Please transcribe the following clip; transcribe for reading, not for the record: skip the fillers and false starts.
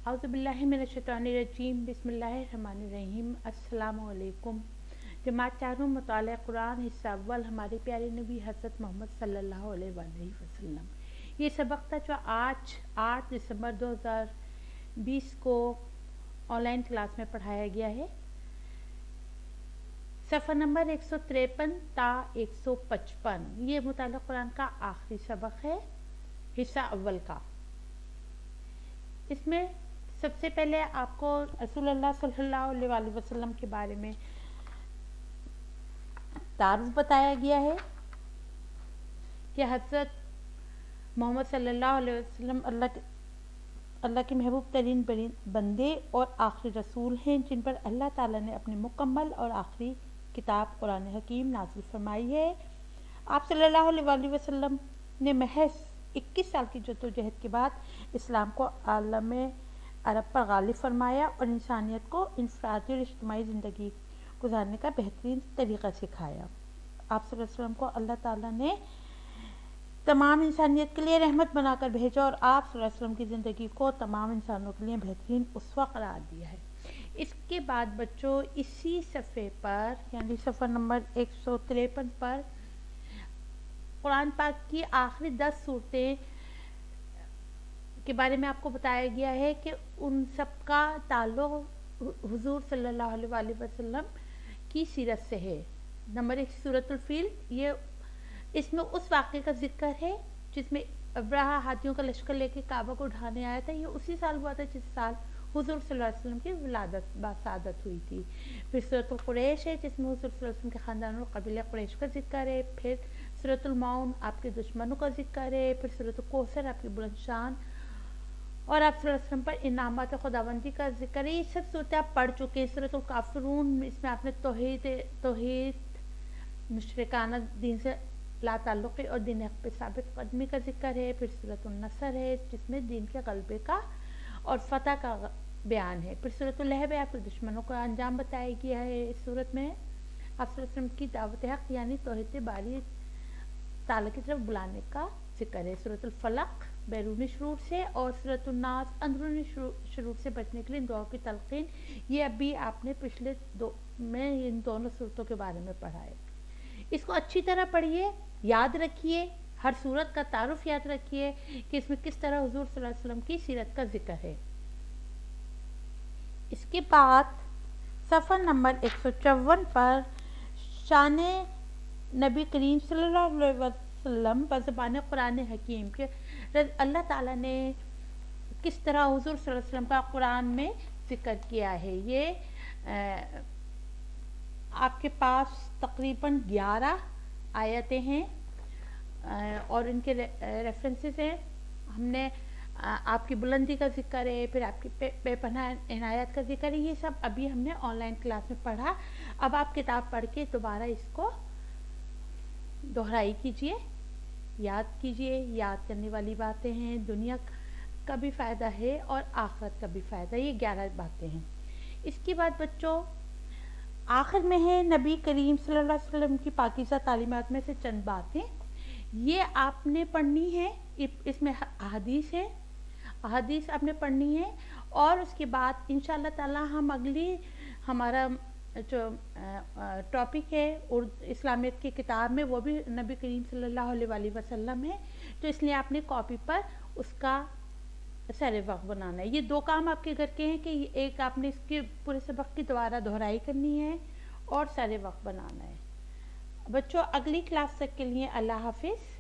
औज़ुबिल्लाहि मिनश्शैतानिर्रजीम बिस्मिल्लाहिर्रहमानिर्रहीम। अस्सलामु अलैकुम। जमात चारों मुताले कुरान हिस्सा अव्वल हमारे प्यारे नबी हज़रत मोहम्मद सल्लल्लाहु अलैहि वसल्लम। ये सबक था जो आज 8 दिसंबर 2020 को ऑनलाइन क्लास में पढ़ाया गया है। सफ़ा नंबर 153 ता 155। ये मुताले कुरान का आखिरी सबक है, हिस्सा अव्वल का। इसमें सबसे पहले आपको रसूलुल्लाह सल्लल्लाहु अलैहि वसल्लम के बारे में तारुफ बताया गया है कि हज़रत मोहम्मद सल्लल्लाहु अलैहि वसल्लम अल्लाह के महबूब तरीन बंदे और आखिरी रसूल हैं, जिन पर अल्लाह ताला ने अपनी मुकम्मल और आखिरी किताब कुरान हकीम नाज़िल फरमाई है। आप सल्लल्लाहु अलैहि वसल्लम ने महज 21 साल की जद्दोजहद के बाद इस्लाम को आलम अरब पर गालिब फरमाया और इंसानियत को इंफरादी और इज्तिमाई ज़िंदगी गुजारने का बेहतरीन तरीक़ा सिखाया। आप सल्लल्लाहु अलैहि वसल्लम को अल्लाह ताला ने तमाम इंसानियत के लिए रहमत बनाकर भेजा और आप सल्लल्लाहु अलैहि वसल्लम की ज़िंदगी को तमाम इंसानों के लिए बेहतरीन उसवा करार दिया है। इसके बाद बच्चों इसी सफ़े पर यानी सफ़ा नंबर 153 पर कुरान पाक की आखिरी 10 सूरतें के बारे में आपको बताया गया है कि उन सब का ताल्लुक़ हुज़ूर सल्लल्लाहु अलैहि वसल्लम की सीरत से है। नंबर 1 सूरतुल फील, ये इसमें उस वाक़े का जिक्र है जिसमें अब्राहा हाथियों का लश्कर लेके काबा को ढाने आया था। ये उसी साल हुआ था जिस साल हुज़ूर सल्लल्लाहु अलैहि वसल्लम की विलादत बासादत हुई थी। फिर सूरतुल कुरैश है जिसमें हुज़ूर सल्लल्लाहु अलैहि वसल्लम के ख़ानदान और कबीले कुरैश का जिक्र है। फिर सूरतुल माउन आपके दुश्मनों का जिक्र है। फिर सूरतुल कौसर आपकी बुलंदशान और आप सल्लल्लाहु अलैहि वसल्लम पर इनामत खुदावंदी का जिक्र है। ये सब सूरतें आप पढ़ चुके हैं। सूरतुल काफिरून, इसमें आपने तौहीद मुशरिकाना दीन से ला ताल्लुक़ और दीन हक़ पे साबित कदमी का जिक्र है। फिर सूरतुल नसर है जिसमें दीन के गलबे का और फतह का बयान है। फिर सूरतुल लहब है आपके दुश्मनों का अंजाम बताया गया है। इस सूरत में आप सल्लल्लाहु अलैहि वसल्लम की दावत हक़ यानी तौहीद बारी ताला की तरफ बुलाने का जिक्र है। सूरतुल फलक बैरूनी शुरूर से और सूरतुल नास अंदरूनी शुरूर से बचने के लिए दुआ की तलक़ीन, ये अभी आपने पिछले दो में इन दोनों सूरतों के बारे में पढ़ा है। इसको अच्छी तरह पढ़िए, याद रखिए, हर सूरत का तारुफ याद रखिए कि इसमें किस तरह हुज़ूर सल्लल्लाहु अलैहि वसल्लम की सीरत का जिक्र है। इसके बाद सफ़ा नंबर 154 पर शान नबी करीम सल्लल्लाहु अलैहि वसल्लम बज़बान कुरान हकीम के अल्लाह ताला ने किस तरह हुज़ूर सल्लल्लाहु अलैहि वसल्लम का कुरान में जिक्र किया है। ये आपके पास तकरीबन 11 आयतें हैं और इनके रेफरेंसेस हैं। हमने आपकी बुलंदी का जिक्र है, फिर आपकी बेपनाह इनायत का जिक्र है। ये सब अभी हमने ऑनलाइन क्लास में पढ़ा। अब आप किताब पढ़ के दोबारा इसको दोहराई कीजिए, याद कीजिए। याद करने वाली बातें हैं, दुनिया का भी फ़ायदा है और आखिरत का भी फ़ायदा। ये 11 बातें हैं। इसके बाद बच्चों आखिर में है नबी करीम सल्लल्लाहु अलैहि वसल्लम की पाकीज़ा तालीमात में से चंद बातें, ये आपने पढ़नी है। इसमें अहादीस है, अहादीस आपने पढ़नी है और उसके बाद इंशाअल्लाह ताला हम अगली हमारा जो टॉपिक है इस्लामियत की किताब में वो भी नबी करीम सल्लल्लाहु अलैहि वसल्लम है, तो इसलिए आपने कॉपी पर उसका सरे वक्त बनाना है। ये 2 काम आपके घर के हैं कि एक आपने इसके पूरे सबक की दोबारा दोहराई करनी है और सरे वक्त बनाना है। बच्चों अगली क्लास तक के लिए अल्लाह हाफिज़।